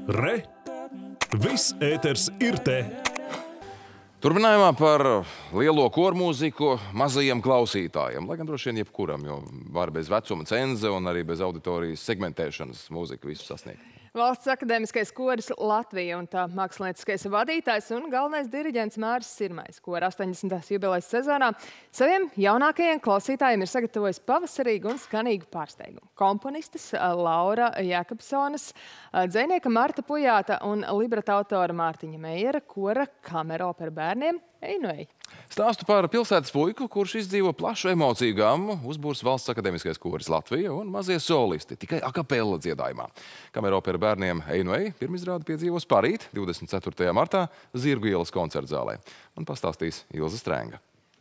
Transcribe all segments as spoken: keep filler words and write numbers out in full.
Re! Viss ēters ir te! Turpinājumā par lielo kormūziku mazajiem klausītājiem, lai gan droši vien jebkuram, jo var bez vecuma cenze un arī bez auditorijas segmentēšanas mūzika visu sasniegt. Valsts akadēmiskais koris Latvija un tā mākslinieckais vadītājs un galvenais diriģents Māris Sirmais, kora astoņdesmitās jubilejas sezonā saviem jaunākajiem klausītājiem ir sagatavojis pavasarīgu un skanīgu pārsteigumu. Komponistes Laura Jēkabsonas, dzejnieka Marta Pujāta un libreta autora Mārtiņa Meiera kora kameropera bērniem Ej nu ej. Stāstu par pilsētas puiku, kurš izdzīvo plašu emociju gammu, uzbūrs Valsts akadēmiskais koris Latvija un mazie solisti, tikai akapella dziedājumā. Kameropera bērniem Ej nu ej pirmizrādi piedzīvos parīt, divdesmit ceturtajā martā, Zirgu ielas koncertzālē. Un pastāstīs Ilze Strenga.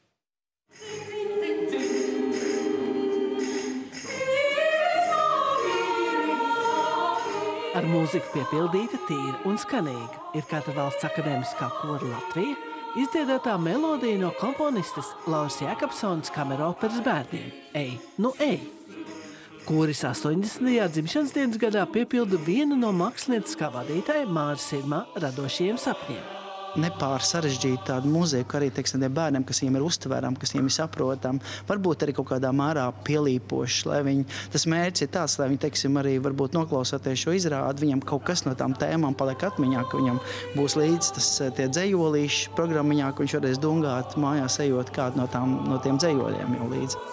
Ar mūziku piepildīta, tīra un skanīga ir katra Valsts akadēmiskā kora Latvija, izdziedātā melodija no komponistes Lauras Jēkabsonas kameroperas bērniem Ej nu ej. Koris astoņdesmitajā dzimšanas dienas gadā piepilda vienu no mākslinieckā vadītāja Māra Sirmā radošajiem sapņiem. Nepārsarežģīt tādu mūziku arī, teiksim, tiem bērniem, kas viņiem ir uztverami, kas viņiem ir saprotami, varbūt arī kaut kādā mērā pielīpoši, lai viņi, tas mērķis ir tāds, lai viņi, teiksim, arī varbūt noklausoties šo izrādi, viņam kaut kas no tām tēmām paliek atmiņā, ka viņam būs līdz tas tie dzejolīši programmiņā, ka viņš varēs dungāt mājās ejot kādu no, tām, no tiem dzejoļiem jau līdzi.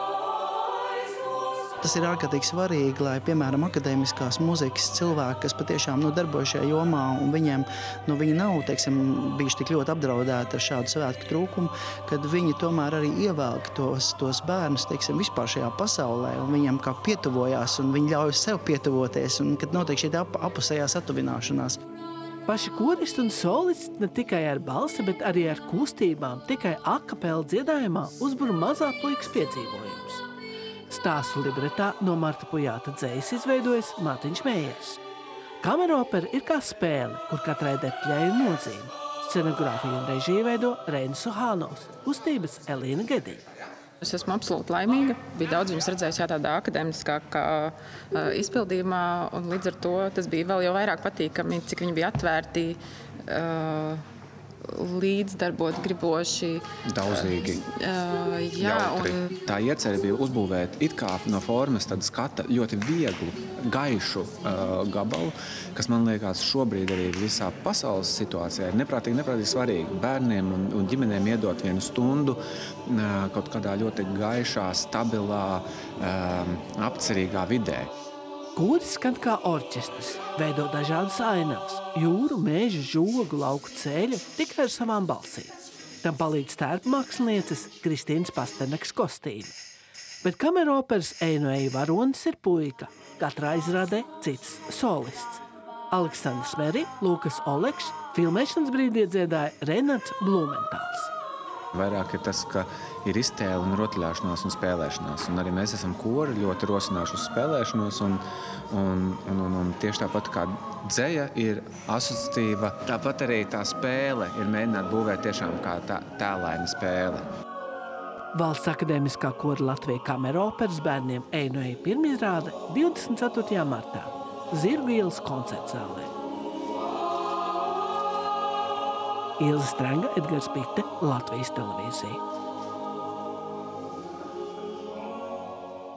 Tas ir ārkārtīgi svarīgi, lai, piemēram, akadēmiskās mūzikas cilvēki, kas patiešām nu, darbojas šajā jomā, un viņiem nu, viņi nav, teiksim, bijuši tik ļoti apdraudēti ar šādu svētku trūkumu, kad viņi tomēr arī ievelk tos, tos bērnus, teiksim, vispār šajā pasaulē, un viņiem kā pietuvojās, un viņi ļauj sev pietuvoties, un kad notiek šī ap, apusējā satuvināšanās. Paši koristi un solisti ne tikai ar balsi, bet arī ar kustībām, tikai akapela dziedājumā uzbur mazā puikas piedzīvojums. Stāstu libretā no Marta Pujāta dzejas izveidojas Mārtiņš Meijers. Kameropera ir kā spēle, kur katrai detaļai ir nozīme. Scenogrāfiju un režiju veido Reinis Sohānovs, kustības Elīna Gediņa. Es esmu absolūti laimīga. Bija daudz viņus redzējusi tādā akadēmiskākā uh, izpildījumā, un līdz ar to tas bija vēl jau vairāk patīkami, cik viņi bija atvērti, uh, līdzdarbot griboši. Daudzīgi. Uh, jā, jautri. Un... Tā iecerē bija uzbūvēt it kā no formas tādu skata ļoti vieglu, gaišu uh, gabalu, kas man liekas šobrīd arī visā pasaules situācijā ir neprātīgi, neprātīgi svarīgi. Bērniem un, un ģimenēm iedot vienu stundu uh, kaut kādā ļoti gaišā, stabilā, uh, apcerīgā vidē. Koris skan kā orķestris, veido dažādas ainavas, jūru, mežu, žogu, lauku ceļu, tikai ar savām balsīm. Tam palīdz tērpmākslinieces Kristīnas Pasternakas kostīmi. Bet kameroperas Ej nu ej varonis ir puika, katrā izrādē cits solists. Aleksandrs Meri, Lukas Olekšs, filmēšanas brīdī dziedāja Renats Blumentāls. Vairāk ir tas, ka ir iztēle un rotaļāšanās un spēlēšanās. Un arī mēs esam kori ļoti rosinājuši uz spēlēšanos. Un, un, un, un, un tieši tāpat kā dzeja ir asociatīva, tāpat arī tā spēle ir mēģināt būvēt tiešām kā tā, tēlaina spēle. Valsts akadēmiskā kora Latvija kameroperas bērniem Ej nu ej pirmizrāde divdesmit ceturtajā martā Zirgu ielas koncertzālē. Ilze Strenga, Edgars Pitte, Latvijas televīzija.